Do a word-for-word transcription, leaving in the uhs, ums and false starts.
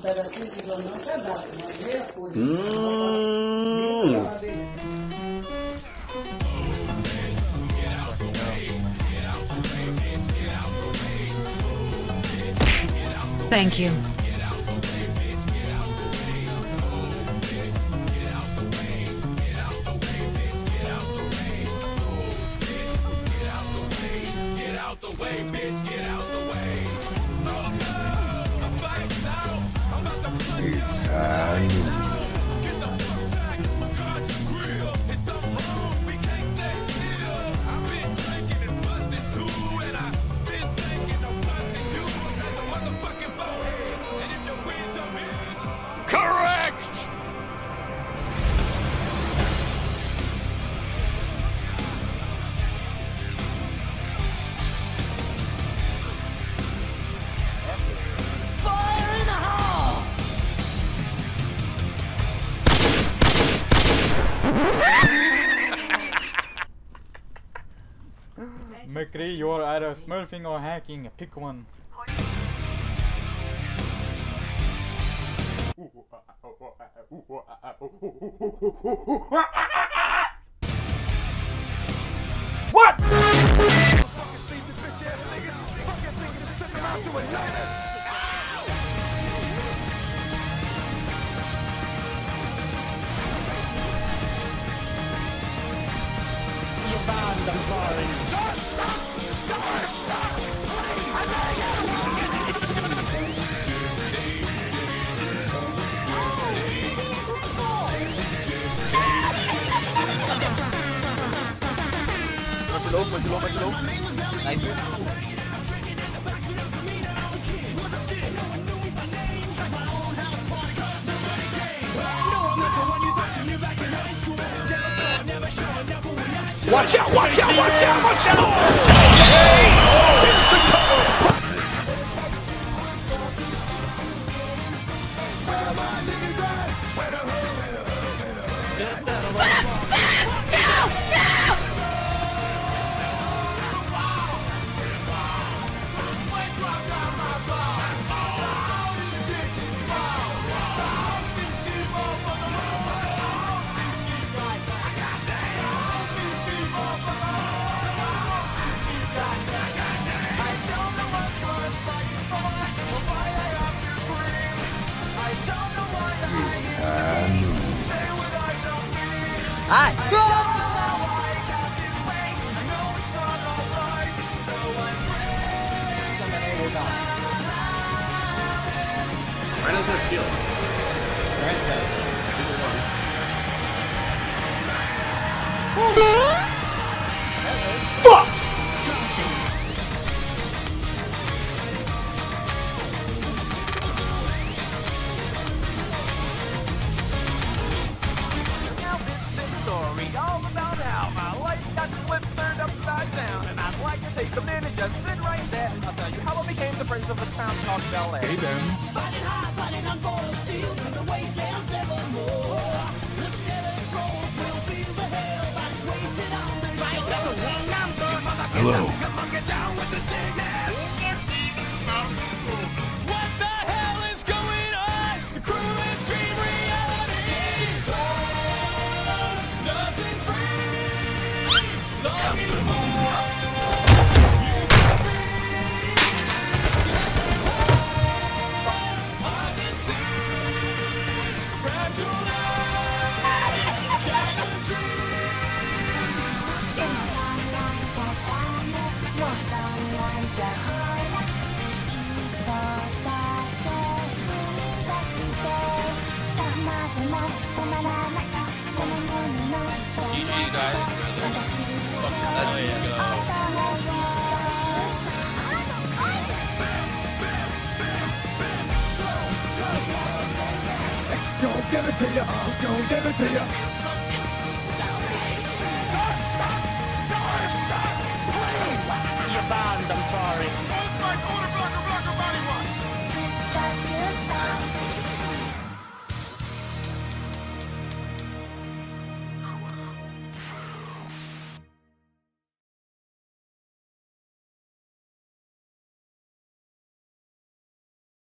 Mmm. Thank you. It's time. Correct! Fire in the hole! Mercury, you're either smurfing or hacking. Pick one. What? You found the foreign. Low, much low, much low. Nice. Watch out, watch out, watch out, watch out! Hi! Where does this feel? Right side. Fuck! Now this is a story all about how my life got flipped, turned upside down, and I'd like to take a minute, just sit right there. I'll tell you how I became the prince of a town called Bel Air. Hey then. Fighting high, fighting on boiled steel through the wastelands evermore. The skeleton souls will feel the hell bodies wasted on this Hello. What the hell is going on? The crew is dream reality. Nothing's free. Longing for used to be. Hard to see. Fragile life. Shattered G G guys, really. Let's go. Gonna give it to you, I'm gonna give it to you.